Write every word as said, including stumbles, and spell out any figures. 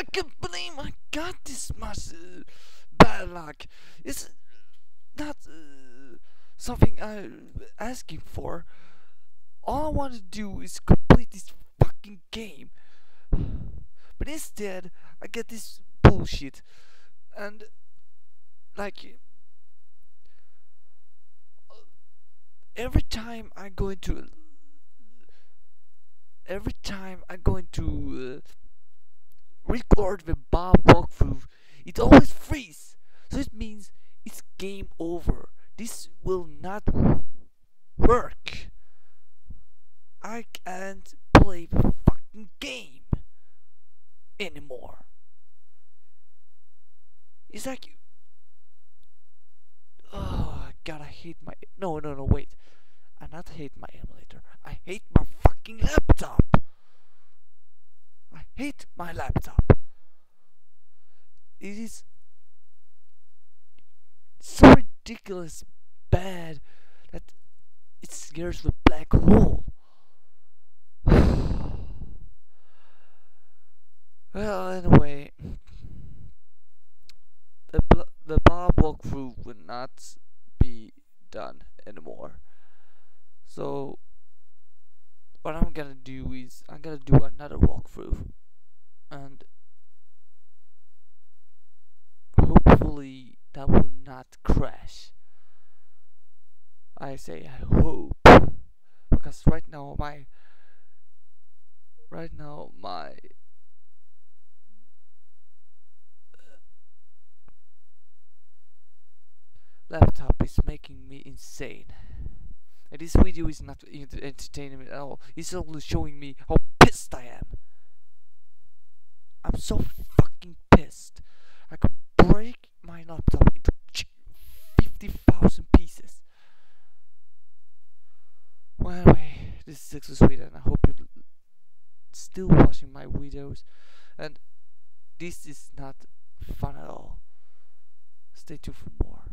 can't believe I got this much uh, bad luck. It's not uh, something I'm asking for. All I want to do is complete this fucking game. But instead, I get this bullshit. And, like, every time I go into. Every time I go into. Uh, record the Bob walkthrough, it always freezes. So it means it's game over. This will not work. I can't play the fucking game anymore. It's like, oh god, I hate my. No, no, no, wait. I not hate my emulator. I hate my fucking laptop. I hate my laptop. It is so ridiculous bad that it scares the black hole. Well, anyway, the bl the Bob walkthrough will not be done anymore. So what I'm gonna do is I'm gonna do another walkthrough, and hopefully that will not crash. I say I hope, because right now my right now my laptop is making me insane. And this video is not entertaining me at all. It's only showing me how pissed I am. I'm so fucking pissed. I could break my laptop into fifty thousand pieces. Well, anyway, this is Six of Sweden. I hope you're still watching my videos. And this is not fun at all. Stay tuned for more.